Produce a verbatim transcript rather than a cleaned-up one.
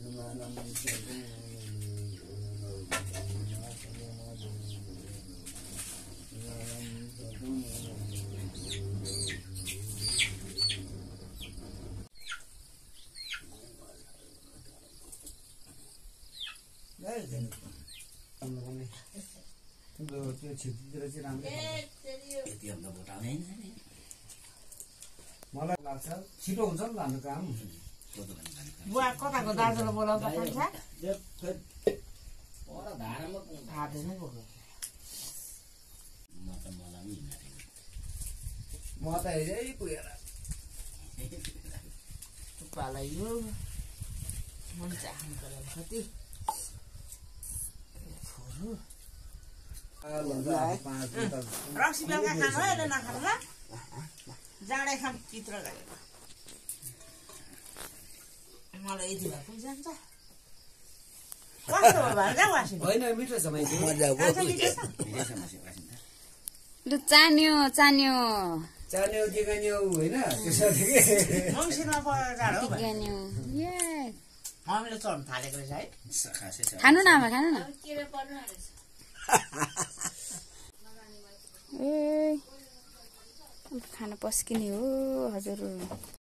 त्यो छिटीतिर चाहिँ राम्रो यति भन्दा बोटाउने मलाई लाग्छ छिटो हुन्छ नि त हाम्रो काम बुवा कताको दाजुलाई बोलाउँदा पर्छ हातै नै बोक्यो म त मलाई नि म त हेरै पुगेर थुक्पालाई यो मन चाहनु पर्यो कति रक्सी बेलुका खानु हो यसले नखानु ल जाँडै खाम चित्र गरेको मलाई यति भए पनि जान्छ कस्तो भयो भान्जा वासिन होइन मिठो छ माइती लु चान्यो चान्यो चान्यो दिगान्यो होइन त्यसरी के मङ्सिरमा परेर जाडो हो दिगान्यो ये मम्मीले चढ्नु थालेको रहेछ है खासै छ खानु न आमा खानु न ए खाना पस्किने हो हजुर